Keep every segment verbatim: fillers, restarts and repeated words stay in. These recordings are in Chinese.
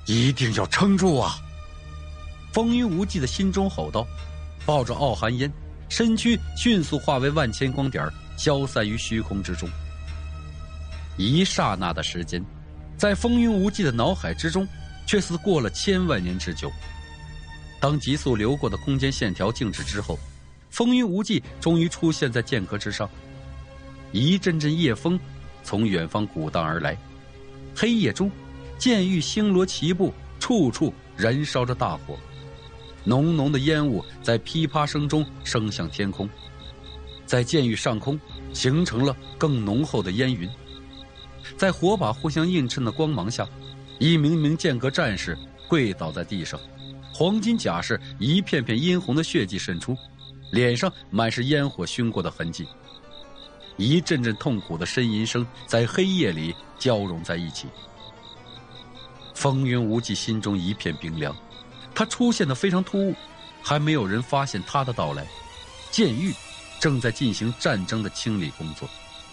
一定要撑住啊！风云无忌的心中吼道，抱着傲寒烟，身躯迅速化为万千光点，消散于虚空之中。一刹那的时间，在风云无忌的脑海之中，却似过了千万年之久。当急速流过的空间线条静止之后，风云无忌终于出现在剑阁之上。一阵阵夜风从远方鼓荡而来，黑夜中，剑域星罗棋布，处处燃烧着大火，浓浓的烟雾在噼啪声中升向天空，在剑域上空形成了更浓厚的烟云。在火把互相映衬的光芒下，一名名剑阁战士跪倒在地上，黄金甲士一片片殷红的血迹渗出，脸上满是烟火熏过的痕迹。一阵阵痛苦的呻吟声在黑夜里交融在一起。风云无忌心中一片冰凉，他出现的非常突兀，还没有人发现他的到来。剑域正在进行战争的清理工作。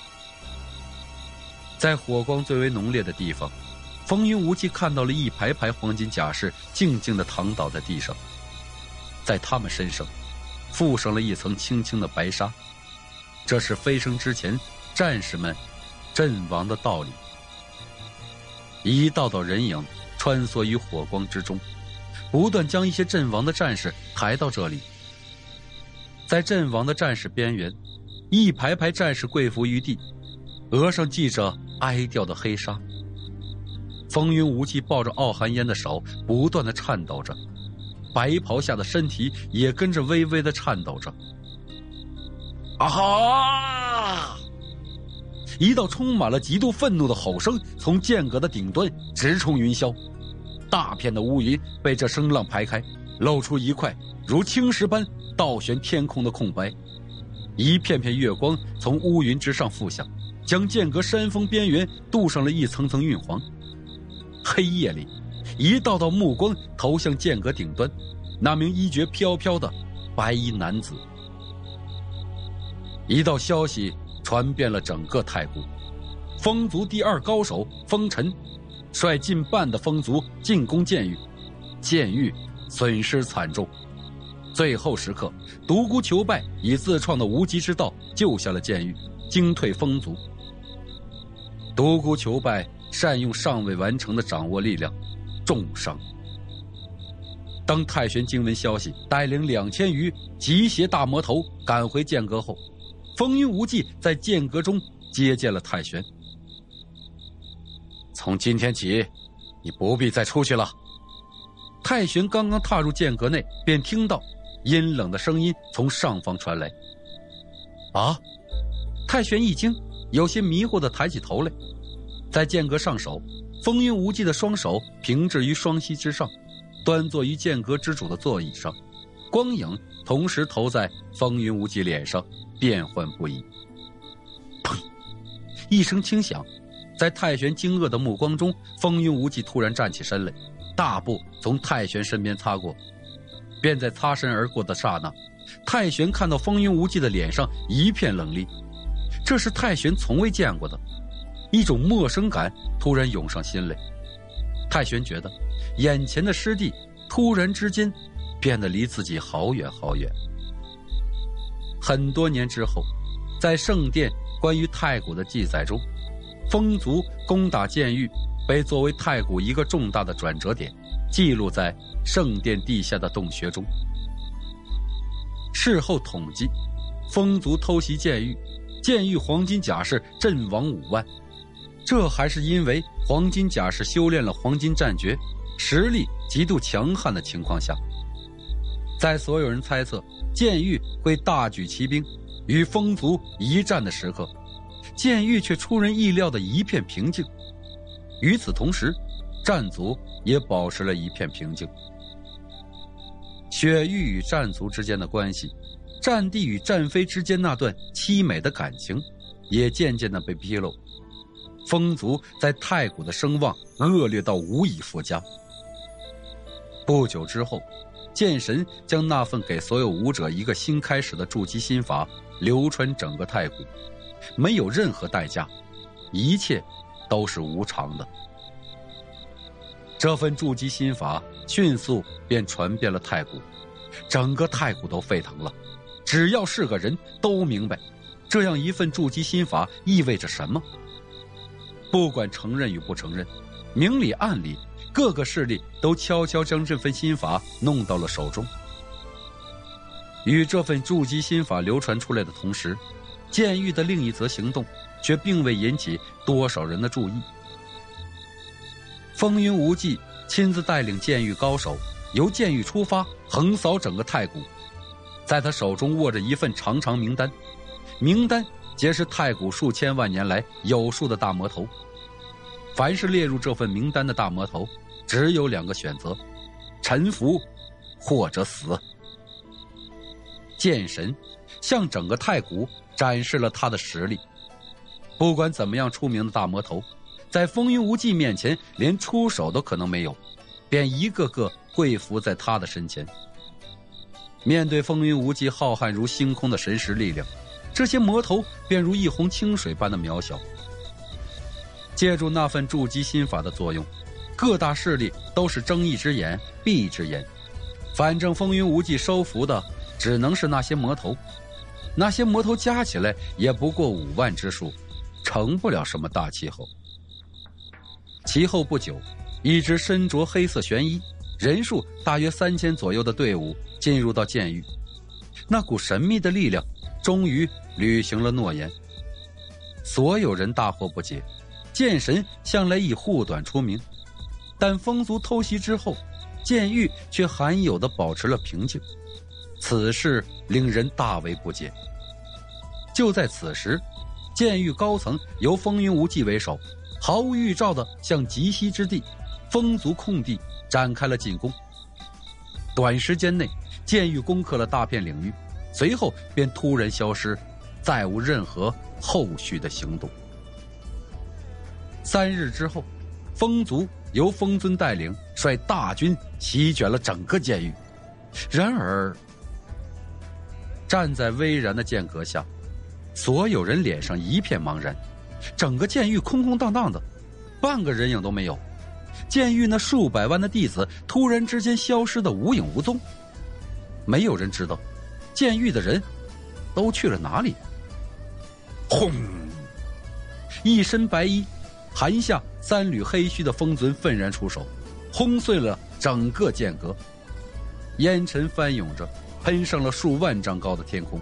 在火光最为浓烈的地方，风云无忌看到了一排排黄金甲士静静地躺倒在地上，在他们身上附上了一层轻轻的白纱，这是飞升之前战士们阵亡的道理。一道道人影穿梭于火光之中，不断将一些阵亡的战士抬到这里。在阵亡的战士边缘，一排排战士跪伏于地，额上系着哀悼的黑纱。风云无忌抱着傲寒烟的手不断地颤抖着，白袍下的身体也跟着微微地颤抖着。啊哈！一道充满了极度愤怒的吼声从剑阁的顶端直冲云霄，大片的乌云被这声浪排开，露出一块如青石般倒悬天空的空白。一片片月光从乌云之上覆下，将剑阁山峰边缘镀上了一层层晕黄。黑夜里，一道道目光投向剑阁顶端，那名衣绝飘飘的白衣男子。一道消息传遍了整个太谷，风族第二高手风尘率近半的风族进攻剑域，剑域损失惨重。最后时刻，独孤求败以自创的无极之道救下了剑域，惊退风族。独孤求败善用尚未完成的掌握力量，重伤。当太玄经闻消息，带领两千余极邪大魔头赶回剑阁后，风云无忌在剑阁中接见了太玄。从今天起，你不必再出去了。太玄刚刚踏入剑阁内，便听到阴冷的声音从上方传来。啊！太玄一惊，有些迷惑地抬起头来。在剑阁上首，风云无忌的双手平置于双膝之上，端坐于剑阁之主的座椅上，光影同时投在风云无忌脸上，变幻不已。砰！一声轻响，在太玄惊愕的目光中，风云无忌突然站起身来，大步从太玄身边擦过。便在擦身而过的刹那，太玄看到风云无忌的脸上一片冷厉，这是太玄从未见过的，一种陌生感突然涌上心来。太玄觉得眼前的师弟突然之间变得离自己好远好远。很多年之后，在圣殿关于太古的记载中，风族攻打剑域被作为太古一个重大的转折点记录在圣殿地下的洞穴中。事后统计，风族偷袭剑域，剑域黄金甲士阵亡五万，这还是因为黄金甲士修炼了黄金战诀，实力极度强悍的情况下。在所有人猜测剑域会大举骑兵与风族一战的时刻，剑域却出人意料的一片平静。与此同时，战族也保持了一片平静。雪域与战族之间的关系，战帝与战妃之间那段凄美的感情，也渐渐地被披露。风族在太古的声望恶劣到无以复加。不久之后，剑神将那份给所有武者一个新开始的筑基心法流传整个太古，没有任何代价，一切都是无偿的。 这份筑基心法迅速便传遍了太谷，整个太谷都沸腾了。只要是个人都明白，这样一份筑基心法意味着什么。不管承认与不承认，明里暗里，各个势力都悄悄将这份心法弄到了手中。与这份筑基心法流传出来的同时，剑玉的另一则行动却并未引起多少人的注意。风云无忌亲自带领剑狱高手，由剑狱出发，横扫整个太谷。在他手中握着一份长长名单，名单皆是太谷数千万年来有数的大魔头。凡是列入这份名单的大魔头，只有两个选择：臣服或者死。剑神向整个太谷展示了他的实力。不管怎么样出名的大魔头，在风云无忌面前连出手都可能没有，便一个个跪伏在他的身前。面对风云无忌浩瀚如星空的神识力量，这些魔头便如一泓清水般的渺小。借助那份筑基心法的作用，各大势力都是睁一只眼闭一只眼，反正风云无忌收服的只能是那些魔头，那些魔头加起来也不过五万之数，成不了什么大气候。其后不久，一支身着黑色玄衣，人数大约三千左右的队伍进入到剑狱。那股神秘的力量终于履行了诺言。所有人大惑不解，剑神向来以护短出名，但风族偷袭之后，剑狱却罕有地保持了平静，此事令人大为不解。就在此时，剑狱高层由风云无忌为首，毫无预兆地向极西之地风族空地展开了进攻。短时间内，剑狱攻克了大片领域，随后便突然消失，再无任何后续的行动。三日之后，风族由风尊带领，率大军席卷了整个剑狱。然而，站在巍然的剑阁下，所有人脸上一片茫然。整个剑狱空空荡荡的，半个人影都没有。剑狱那数百万的弟子突然之间消失得无影无踪，没有人知道剑狱的人都去了哪里。轰！一身白衣，含下三缕黑须的风尊愤然出手，轰碎了整个剑阁。烟尘翻涌着，喷上了数万丈高的天空。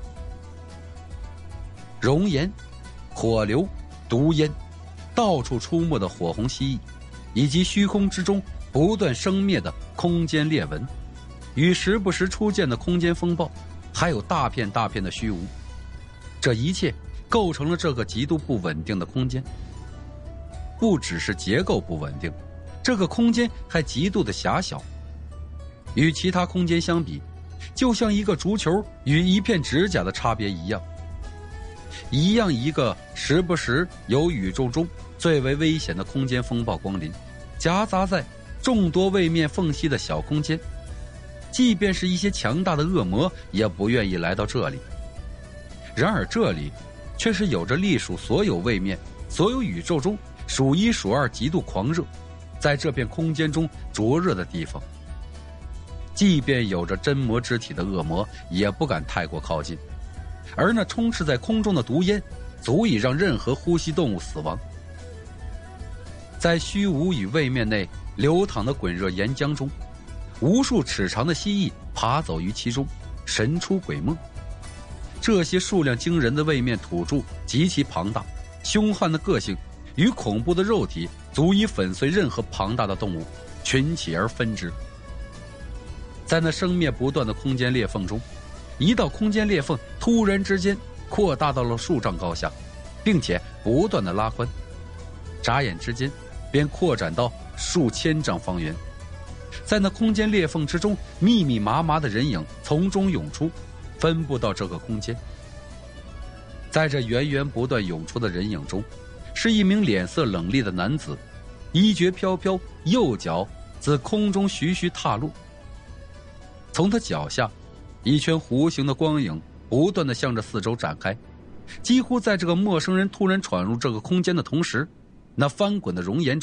熔岩、火流、毒烟，到处出没的火红蜥蜴，以及虚空之中不断生灭的空间裂纹，与时不时出现的空间风暴，还有大片大片的虚无，这一切构成了这个极度不稳定的空间。不只是结构不稳定，这个空间还极度的狭小，与其他空间相比，就像一个足球与一片指甲的差别一样。一样一个时不时由宇宙中最为危险的空间风暴光临，夹杂在众多位面缝隙的小空间，即便是一些强大的恶魔也不愿意来到这里。然而这里却是有着隶属所有位面、所有宇宙中数一数二极度狂热，在这片空间中灼热的地方。即便有着真魔之体的恶魔也不敢太过靠近，而那充斥在空中的毒烟足以让任何呼吸动物死亡。在虚无与位面内流淌的滚热岩浆中，无数尺长的蜥蜴爬走于其中，神出鬼没。这些数量惊人的位面土著极其庞大，凶悍的个性与恐怖的肉体足以粉碎任何庞大的动物，群起而分之。在那生灭不断的空间裂缝中，一道空间裂缝突然之间扩大到了数丈高下，并且不断的拉宽，眨眼之间便扩展到数千丈方圆。在那空间裂缝之中，密密麻麻的人影从中涌出，分布到这个空间。在这源源不断涌出的人影中，是一名脸色冷厉的男子，衣角飘飘，右脚自空中徐徐踏落。从他脚下，一圈弧形的光影不断地向着四周展开，几乎在这个陌生人突然闯入这个空间的同时，那翻滚的熔岩中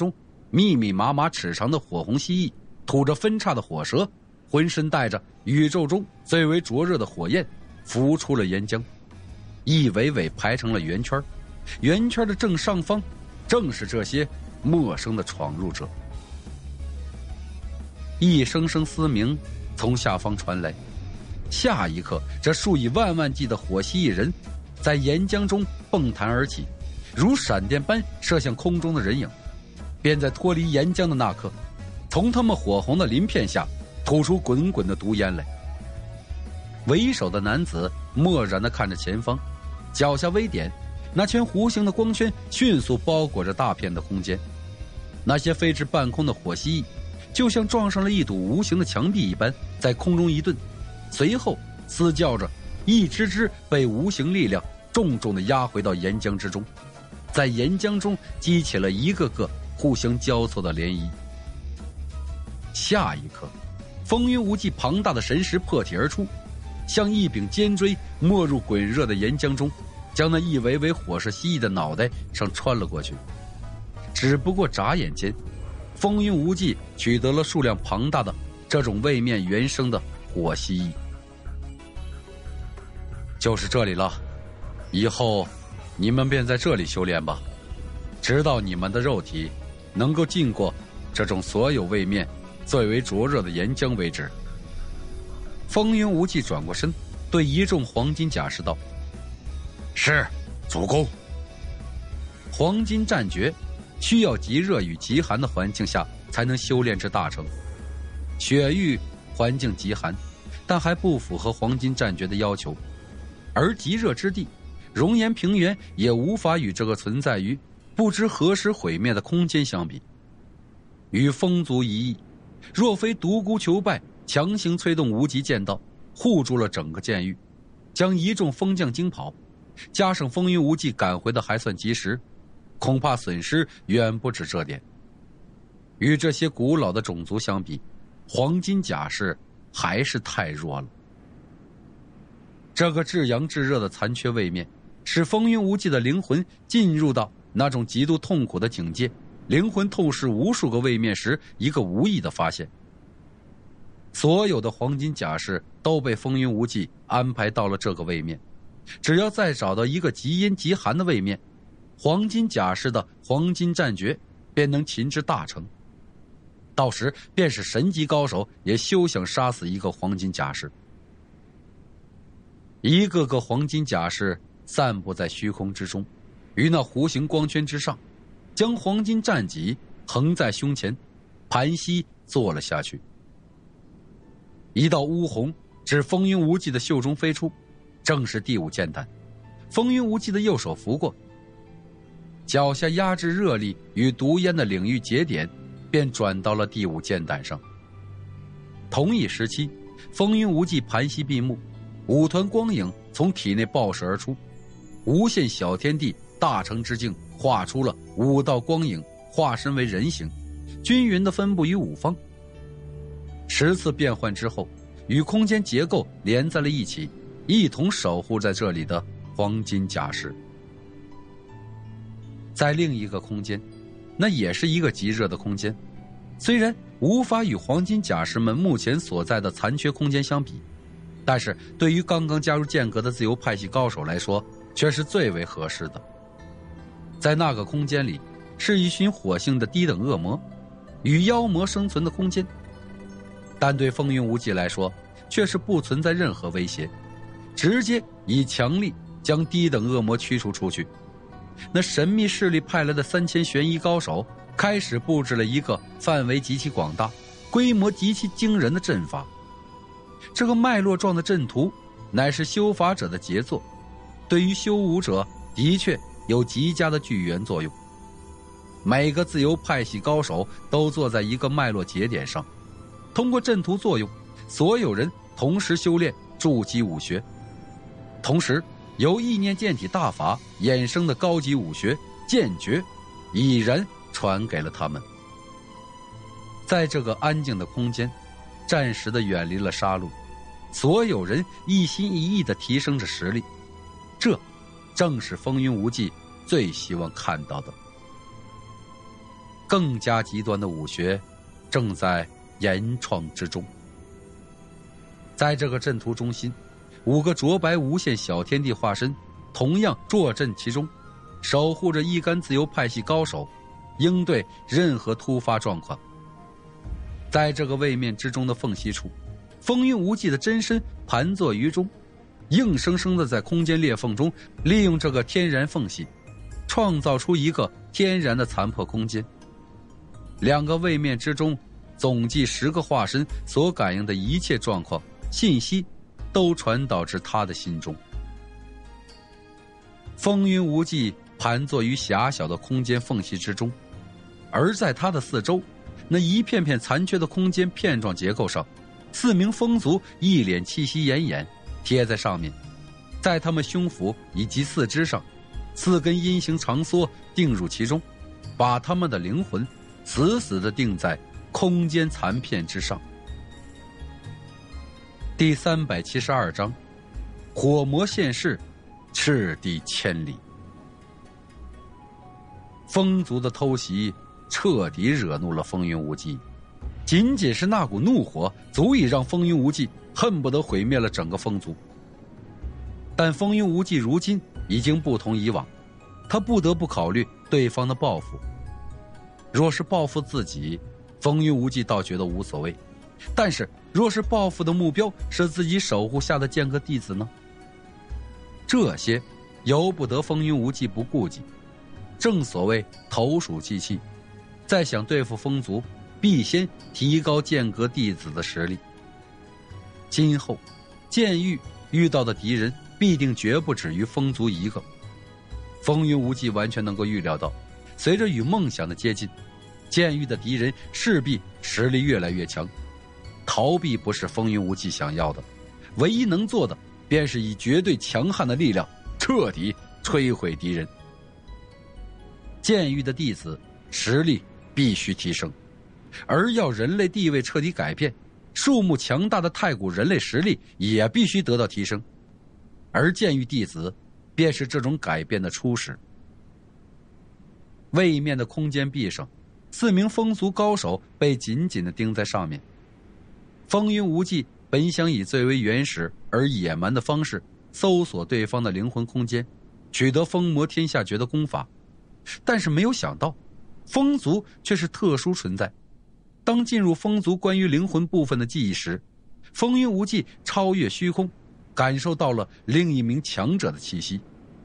密密麻麻尺长的火红蜥蜴，吐着分叉的火舌，浑身带着宇宙中最为灼热的火焰，浮出了岩浆，一尾尾排成了圆圈，圆圈的正上方正是这些陌生的闯入者。一声声嘶鸣从下方传来，下一刻，这数以万万计的火蜥蜴人在岩浆中蹦弹而起，如闪电般射向空中的人影，便在脱离岩浆的那刻，从他们火红的鳞片下吐出滚滚的毒烟来。为首的男子漠然地看着前方，脚下微点，那圈弧形的光圈迅速包裹着大片的空间，那些飞至半空的火蜥蜴就像撞上了一堵无形的墙壁一般，在空中一顿，随后嘶叫着，一只只被无形力量重重地压回到岩浆之中，在岩浆中激起了一个个互相交错的涟漪。下一刻，风云无际庞大的神石破体而出，像一柄尖锥没入滚热的岩浆中，将那一尾尾火射蜥蜴的脑袋上穿了过去。只不过眨眼间，风云无际取得了数量庞大的这种位面原生的火蜥蜴。就是这里了，以后你们便在这里修炼吧，直到你们的肉体能够浸过这种所有位面最为灼热的岩浆为止。风云无际转过身，对一众黄金甲士道：是，主公。黄金战诀需要极热与极寒的环境下才能修炼至大成。雪域环境极寒，但还不符合黄金战诀的要求，而极热之地，熔岩平原也无法与这个存在于不知何时毁灭的空间相比。与风族一役，若非独孤求败强行催动无极剑道护住了整个剑域，将一众风将惊跑，加上风云无际赶回的还算及时，恐怕损失远不止这点。与这些古老的种族相比，黄金甲士还是太弱了。这个至阳至热的残缺位面，使风云无际的灵魂进入到那种极度痛苦的境界。灵魂透视无数个位面时，一个无意的发现，所有的黄金甲士都被风云无际安排到了这个位面，只要再找到一个极阴极寒的位面，黄金甲士的黄金战诀便能擒之大成。到时便是神级高手也休想杀死一个黄金甲士。一个个黄金甲士散布在虚空之中，于那弧形光圈之上，将黄金战戟横在胸前，盘膝坐了下去。一道乌红自风云无际的袖中飞出，正是第五剑胆。风云无际的右手拂过，脚下压制热力与毒烟的领域节点便转到了第五剑胆上。同一时期，风云无际盘膝闭目，五团光影从体内爆射而出，无限小天地大成之境画出了五道光影，化身为人形，均匀地分布于五方。十次变换之后，与空间结构连在了一起，一同守护在这里的黄金甲士。在另一个空间，那也是一个极热的空间，虽然无法与黄金甲士们目前所在的残缺空间相比，但是对于刚刚加入剑阁的自由派系高手来说，却是最为合适的。在那个空间里，是一群火性的低等恶魔与妖魔生存的空间，但对风云无际来说却是不存在任何威胁，直接以强力将低等恶魔驱除出去。那神秘势力派来的三千玄衣高手开始布置了一个范围极其广大、规模极其惊人的阵法。这个脉络状的阵图乃是修法者的杰作，对于修武者的确有极佳的聚源作用。每个自由派系高手都坐在一个脉络节点上，通过阵图作用，所有人同时修炼筑基武学，同时由意念剑体大法衍生的高级武学剑诀已然传给了他们。在这个安静的空间，暂时的远离了杀戮，所有人一心一意地提升着实力，这正是风云无际最希望看到的。 更加极端的武学正在研创之中。在这个阵图中心，五个浊白无限小天地化身同样坐镇其中，守护着一干自由派系高手，应对任何突发状况。在这个位面之中的缝隙处，风云无忌的真身盘坐于中，硬生生的在空间裂缝中利用这个天然缝隙，创造出一个天然的残破空间。两个位面之中总计十个化身所感应的一切状况信息都传导至他的心中。风云无忌盘坐于狭小的空间缝隙之中，而在他的四周，那一片片残缺的空间片状结构上，四名风族一脸气息奄奄贴在上面，在他们胸腹以及四肢上，四根阴形长梭定入其中，把他们的灵魂死死地定在空间残片之上。第三百七十二章，火魔现世，赤地千里。风族的偷袭彻底惹怒了风云无忌，仅仅是那股怒火足以让风云无忌恨不得毁灭了整个风族。但风云无忌如今已经不同以往，他不得不考虑对方的报复。若是报复自己，风云无忌倒觉得无所谓，但是若是报复的目标是自己守护下的剑阁弟子呢？这些由不得风云无忌不顾及。正所谓投鼠忌器，再想对付风族，必先提高剑阁弟子的实力。今后剑域遇到的敌人必定绝不止于风族一个。风云无忌完全能够预料到，随着与梦想的接近，剑域的敌人势必实力越来越强。逃避不是风云无忌想要的，唯一能做的便是以绝对强悍的力量彻底摧毁敌人。剑域的弟子实力必须提升，而要人类地位彻底改变，数目强大的太古人类实力也必须得到提升，而剑域弟子便是这种改变的初始。位面的空间壁上，四名风族高手被紧紧地钉在上面。风云无忌本想以最为原始而野蛮的方式搜索对方的灵魂空间，取得风魔天下诀的功法，但是没有想到风族却是特殊存在。当进入风族关于灵魂部分的记忆时，风云无忌超越虚空，感受到了另一名强者的气息。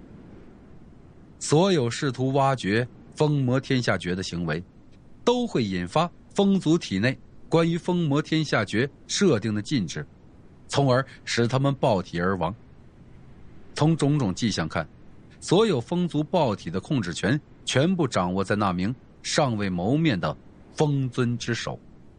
所有试图挖掘风魔天下诀的行为，都会引发风族体内关于风魔天下诀设定的禁制，从而使他们爆体而亡。从种种迹象看，所有风族爆体的控制权全部掌握在那名尚未谋面的风尊之手。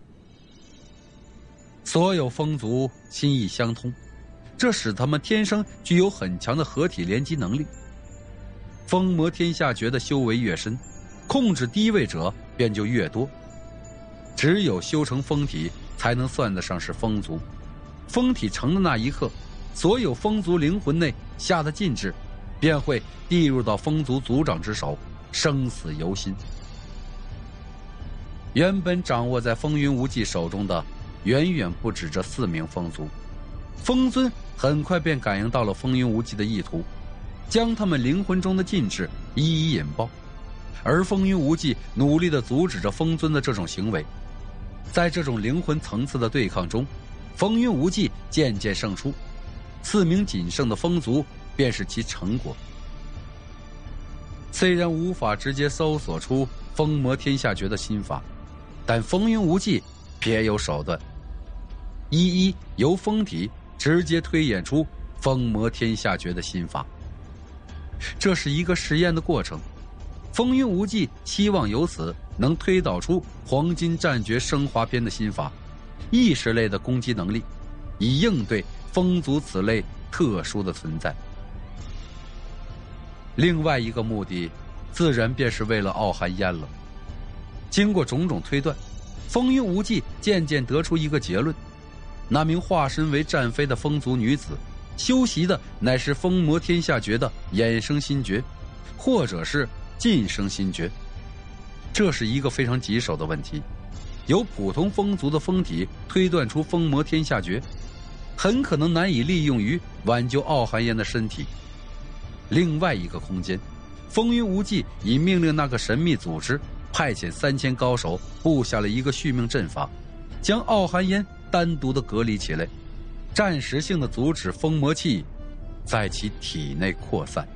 所有风族心意相通，这使他们天生具有很强的合体联机能力。风魔天下诀的修为越深，控制低位者便就越多。只有修成风体才能算得上是风族。风体成的那一刻，所有风族灵魂内下的禁制便会递入到风族族长之手，生死由心。原本掌握在风云无忌手中的远远不止这四名风族，风尊很快便感应到了风云无忌的意图，将他们灵魂中的禁制一一引爆。而风云无忌努力地阻止着风尊的这种行为。在这种灵魂层次的对抗中，风云无忌渐渐胜出，四名仅剩的风族便是其成果。虽然无法直接搜索出风魔天下诀的心法，但风云无忌别有手段，一一由风体直接推演出风魔天下诀的心法。这是一个实验的过程，风云无忌希望由此能推导出黄金战诀升华篇的心法，意识类的攻击能力，以应对风族此类特殊的存在。另外一个目的自然便是为了傲寒烟了。经过种种推断，风云无忌渐渐得出一个结论，那名化身为战妃的风族女子修习的乃是风魔天下诀的衍生心诀，或者是晋升心诀。 这是一个非常棘手的问题。由普通风族的风体推断出风魔天下诀，很可能难以利用于挽救傲寒烟的身体。另外一个空间，风云无忌已命令那个神秘组织派遣三千高手布下了一个续命阵法，将傲寒烟单独的隔离起来，暂时性的阻止风魔气在其体内扩散。